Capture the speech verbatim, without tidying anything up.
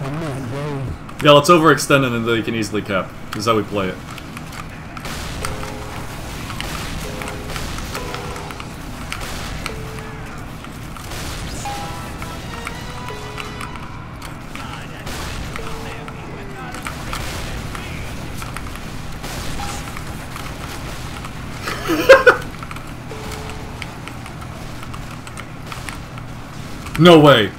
Yeah, let's overextend it until you can easily cap. This is how we play it. No way.